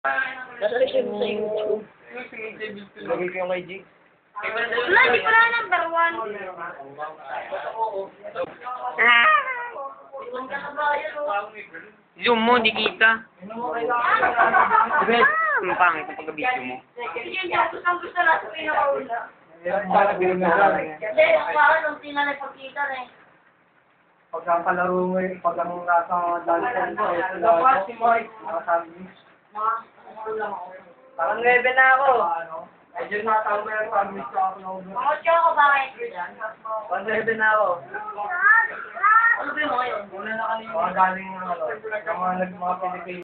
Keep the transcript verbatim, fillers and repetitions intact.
Nasa-receive sa YouTube. Lagay ko yung kay Jake. Wala, hindi ko na number one. Ah! Iwan ka na ba? Ayun, oh. Zoom mo, di kita. Sige. Ah, ang pangit ang pagka-video mo. Yun yung gustong gusto na sa pinakauna. Para bilhin na lang. Hindi, ang mga nung tingnan ay pagkita na eh. Pag ang kalaro mo eh, pag ang nasa dancing ko, ito lang si Mike, nakasabi. Mga, ano lang ako. Parang nuebe na ako. Ano? Medyo natawag na yung family ko ako na ubo. Mga tsaka ko bakit? Pag nuebe na ako. Ano ba yung mga yun? Una na kanina. Mga galing ng ano, yung mga nag mga Pilipino.